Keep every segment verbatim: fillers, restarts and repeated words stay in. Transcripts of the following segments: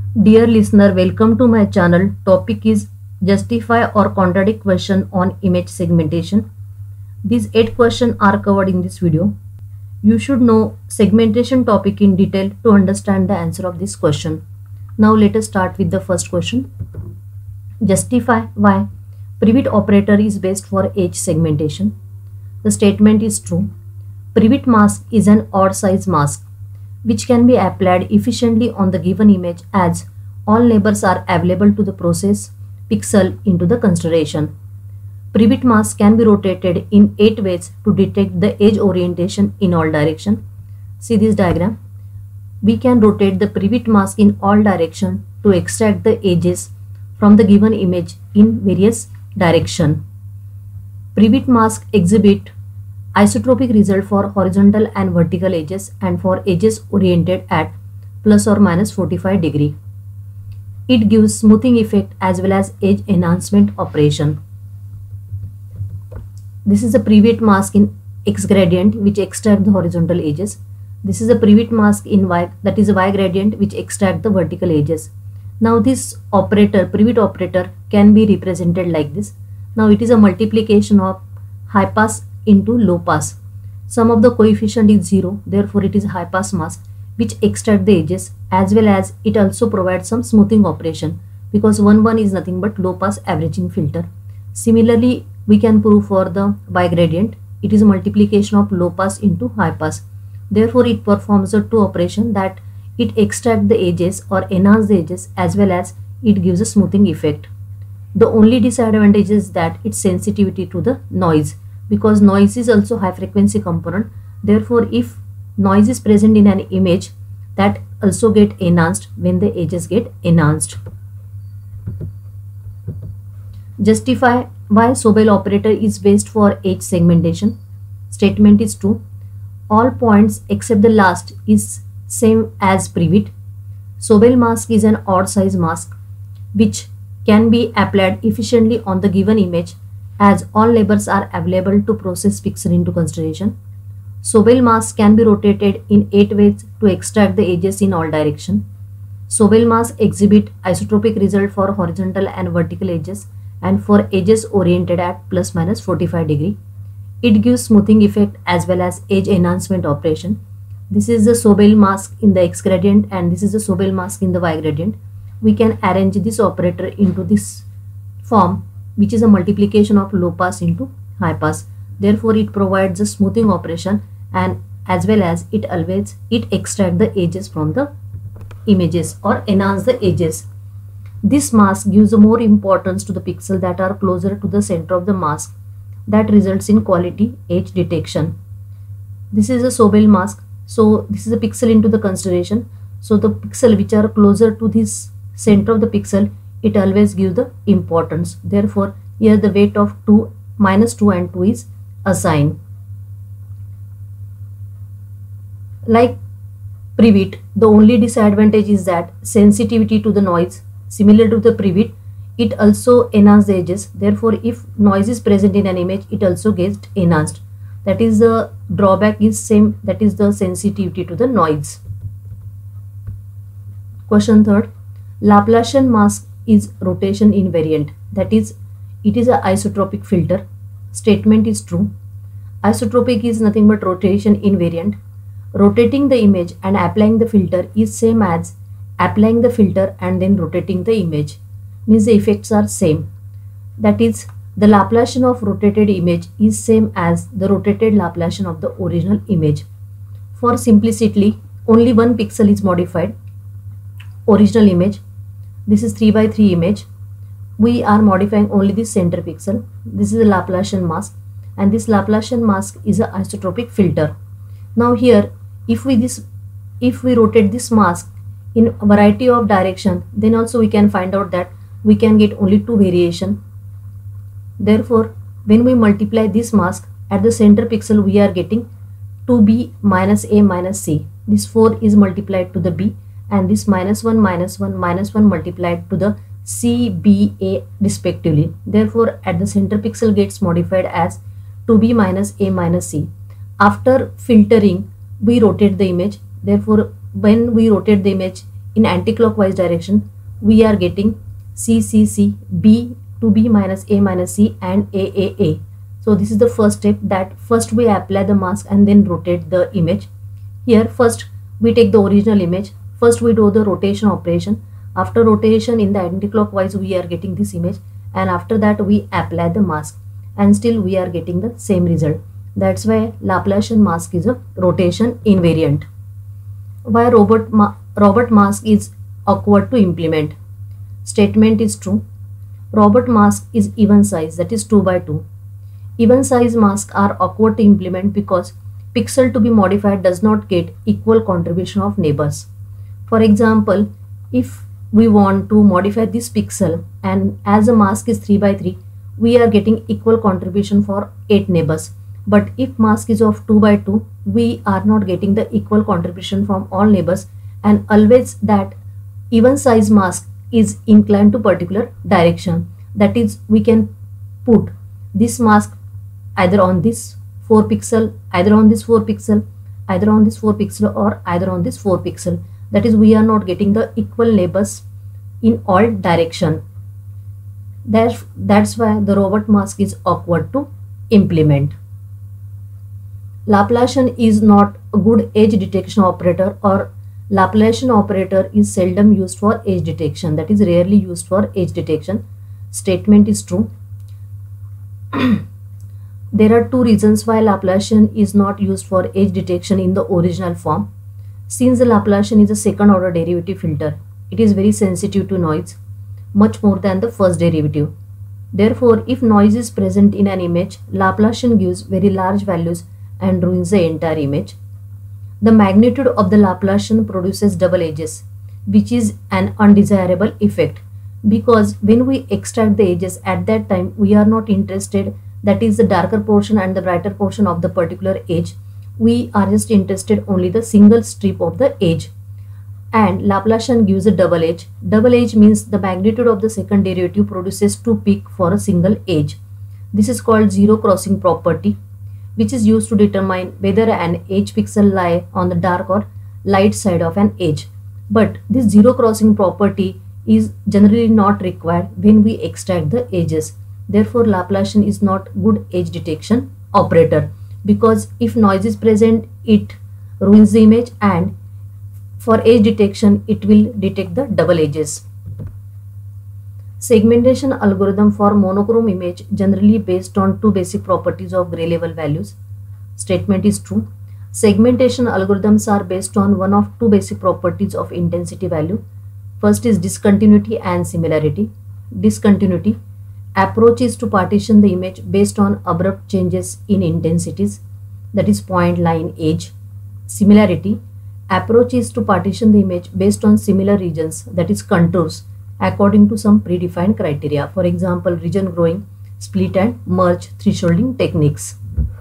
Dear listener, welcome to my channel. Topic is justify or contradict question on image segmentation. These eight questions are covered in this video. You should know segmentation topic in detail to understand the answer of this question. Now let us start with the first question. Justify why Prewitt operator is best for edge segmentation. The statement is true. Prewitt mask is an odd size mask which can be applied efficiently on the given image as all neighbors are available to the process pixel into the consideration. Prewitt mask can be rotated in eight ways to detect the edge orientation in all directions. See this diagram. We can rotate the Prewitt mask in all directions to extract the edges from the given image in various directions. Prewitt mask exhibit isotropic result for horizontal and vertical edges and for edges oriented at plus or minus forty-five degree. It gives smoothing effect as well as edge enhancement operation. This is a Prewitt mask in X gradient which extract the horizontal edges. This is a Prewitt mask in Y, that is a Y gradient which extract the vertical edges. Now this operator, Prewitt operator, can be represented like this. Now it is a multiplication of high pass into low pass. Sum of the coefficient is zero, therefore it is high pass mask which extract the edges, as well as it also provides some smoothing operation because one one is nothing but low pass averaging filter. Similarly, we can prove for the Y gradient, it is a multiplication of low pass into high pass. Therefore it performs the two operation that it extract the edges or enhance the edges as well as it gives a smoothing effect. The only disadvantage is that its sensitivity to the noise, because noise is also high frequency component. Therefore if noise is present in an image, that also get enhanced when the edges get enhanced. Justify why Sobel operator is best for edge segmentation. Statement is true. All points except the last is same as Prewitt. Sobel mask is an odd size mask which can be applied efficiently on the given image as all labels are available to process pixel into consideration. Sobel mask can be rotated in eight ways to extract the edges in all directions. Sobel mask exhibit isotropic result for horizontal and vertical edges and for edges oriented at plus minus forty-five degree. It gives smoothing effect as well as edge enhancement operation. This is the Sobel mask in the X gradient and this is the Sobel mask in the Y gradient. We can arrange this operator into this form, which is a multiplication of low pass into high pass. Therefore it provides a smoothing operation and as well as it always it extract the edges from the images or enhance the edges. This mask gives more importance to the pixel that are closer to the center of the mask, that results in quality edge detection. This is a Sobel mask, so this is a pixel into the consideration. So the pixel which are closer to this center of the pixel, it always gives the importance. Therefore here the weight of two minus two and two is assigned. Like Prewitt, the only disadvantage is that sensitivity to the noise. Similar to the Prewitt, it also enhances the edges. Therefore if noise is present in an image, it also gets enhanced. That is the drawback is same, that is the sensitivity to the noise. Question third. Laplacian mask is rotation invariant, that is it is a isotropic filter. Statement is true. Isotropic is nothing but rotation invariant. Rotating the image and applying the filter is same as applying the filter and then rotating the image, means the effects are same. That is the Laplacian of rotated image is same as the rotated Laplacian of the original image. For simplicity, only one pixel is modified. Original image, this is three by three image. We are modifying only the center pixel. This is a Laplacian mask and this Laplacian mask is an isotropic filter. Now here if we this if we rotate this mask in a variety of direction, then also we can find out that we can get only two variation. Therefore when we multiply this mask at the center pixel, we are getting two b minus a minus c. This four is multiplied to the b and this minus one minus one minus one multiplied to the c, b, a respectively. Therefore at the center pixel gets modified as two b minus a minus c. After filtering we rotate the image. Therefore when we rotate the image in anti-clockwise direction, we are getting C, C, C, B to B minus A minus C and A, A, A. So this is the first step, that first we apply the mask and then rotate the image. Here first we take the original image, first we do the rotation operation. After rotation in the anti-clockwise we are getting this image, and after that we apply the mask, and still we are getting the same result. That's why Laplacian mask is a rotation invariant. Why robot, ma robot mask is awkward to implement? Statement is true. Robot mask is even size, that is two by two. Even size masks are awkward to implement because pixel to be modified does not get equal contribution of neighbors. For example, if we want to modify this pixel and as the mask is three by three, we are getting equal contribution for eight neighbors. But if mask is of two by two, we are not getting the equal contribution from all neighbors, and always that even size mask is inclined to particular direction. That is, we can put this mask either on this four pixel, either on this four pixel, either on this four pixel, or either on this four pixel. That is, we are not getting the equal neighbors in all direction. That's, that's why the robot mask is awkward to implement. Laplacian is not a good edge detection operator, or Laplacian operator is seldom used for edge detection, that is rarely used for edge detection. Statement is true. There are two reasons why Laplacian is not used for edge detection in the original form. Since the Laplacian is a second order derivative filter, it is very sensitive to noise, much more than the first derivative. Therefore, if noise is present in an image, Laplacian gives very large values and ruins the entire image. The magnitude of the Laplacian produces double edges, which is an undesirable effect, because when we extract the edges at that time, we are not interested, that is the darker portion and the brighter portion of the particular edge. We are just interested only the single strip of the edge, and Laplacian gives a double edge. Double edge means the magnitude of the second derivative produces two peaks for a single edge. This is called zero crossing property, which is used to determine whether an edge pixel lie on the dark or light side of an edge. But this zero crossing property is generally not required when we extract the edges. Therefore, Laplacian is not good edge detection operator, because if noise is present, it ruins the image, and for edge detection, it will detect the double edges. Segmentation algorithm for monochrome image generally based on two basic properties of gray level values. Statement is true. Segmentation algorithms are based on one of two basic properties of intensity value. First is discontinuity and similarity. Discontinuity approach is to partition the image based on abrupt changes in intensities, that is point, line, edge. Similarity approach is to partition the image based on similar regions, that is contours, according to some predefined criteria. For example, region growing, split and merge thresholding techniques.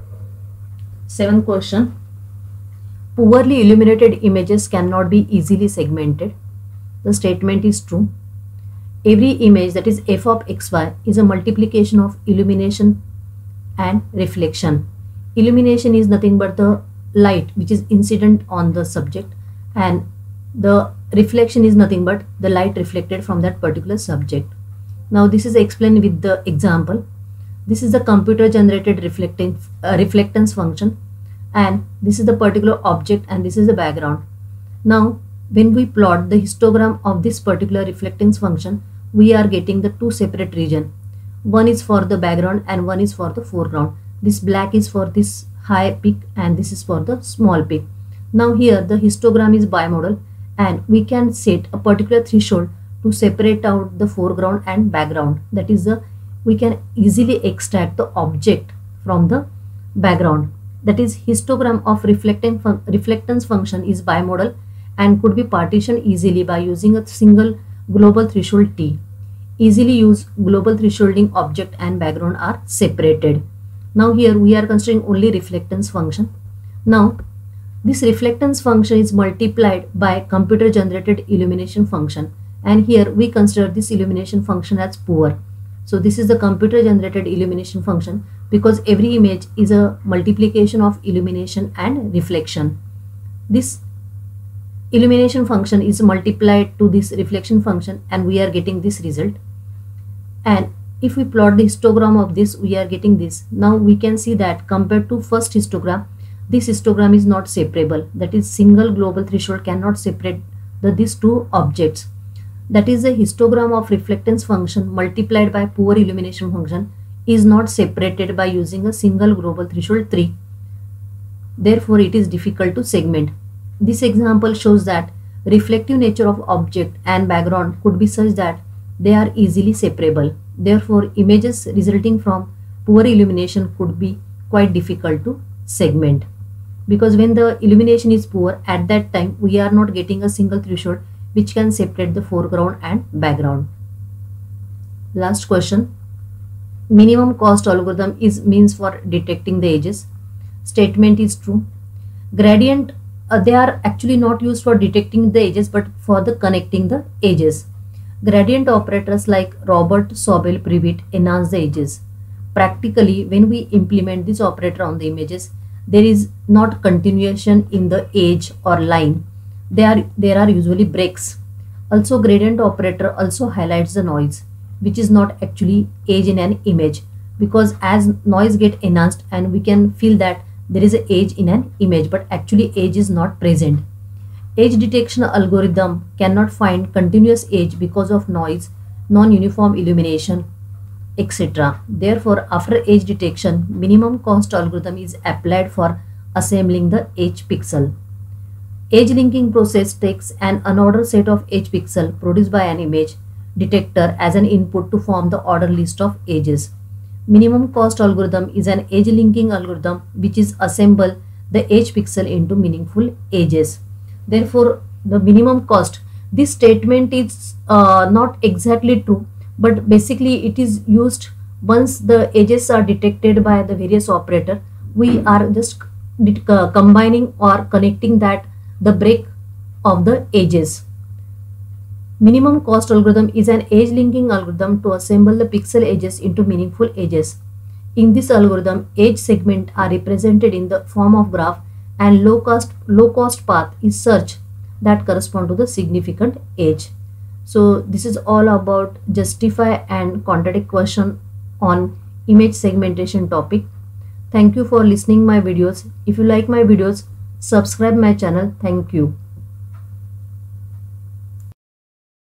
Seventh question. Poorly illuminated images cannot be easily segmented. The statement is true. Every image, that is f of xy, is a multiplication of illumination and reflection. Illumination is nothing but the light which is incident on the subject, and the reflection is nothing but the light reflected from that particular subject. Now this is explained with the example. This is the computer generated reflecting uh, reflectance function, and this is the particular object, and this is the background. Now when we plot the histogram of this particular reflectance function, we are getting the two separate region. One is for the background and one is for the foreground. This black is for this high peak and this is for the small peak. Now here the histogram is bimodal, and we can set a particular threshold to separate out the foreground and background. That is the we can easily extract the object from the background. That is, histogram of reflecting fun reflectance function is bimodal and could be partitioned easily by using a single global threshold T. Easily use global thresholding object and background are separated. Now here we are considering only reflectance function. Now this reflectance function is multiplied by computer generated illumination function, and here we consider this illumination function as poor. So this is the computer generated illumination function, because every image is a multiplication of illumination and reflection. This illumination function is multiplied to this reflection function and we are getting this result. And if we plot the histogram of this, we are getting this. Now we can see that compared to first histogram, this histogram is not separable. That is, single global threshold cannot separate the these two objects. That is, the histogram of reflectance function multiplied by poor illumination function is not separated by using a single global threshold three. Therefore, it is difficult to segment. This example shows that reflective nature of object and background could be such that they are easily separable. Therefore, images resulting from poor illumination could be quite difficult to segment, because when the illumination is poor, at that time we are not getting a single threshold which can separate the foreground and background. Last question. Minimum cost algorithm is means for detecting the edges. Statement is true. Gradient, uh, they are actually not used for detecting the edges but for the connecting the edges. Gradient operators like Robert, Sobel, Prewitt enhance the edges. Practically, when we implement this operator on the images, there is not continuation in the edge or line. There are, there are usually breaks. Also, gradient operator also highlights the noise, which is not actually edge in an image, because as noise get enhanced and we can feel that there is an edge in an image, but actually edge is not present. Edge detection algorithm cannot find continuous edge because of noise, non-uniform illumination, et cetera. Therefore, after edge detection, minimum cost algorithm is applied for assembling the edge pixel. Edge linking process takes an unordered set of edge pixel produced by an image detector as an input to form the order list of edges. Minimum cost algorithm is an edge linking algorithm which is assemble the edge pixel into meaningful edges. Therefore, the minimum cost, this statement is uh, not exactly true, but basically it is used once the edges are detected by the various operator. We are just uh, combining or connecting that the break of the edges. Minimum cost algorithm is an edge linking algorithm to assemble the pixel edges into meaningful edges. In this algorithm, edge segments are represented in the form of graph and low cost low cost path is search that correspond to the significant edge. So this is all about justify and contradict question on image segmentation topic. Thank you for listening my videos. If you like my videos, subscribe my channel. Thank you.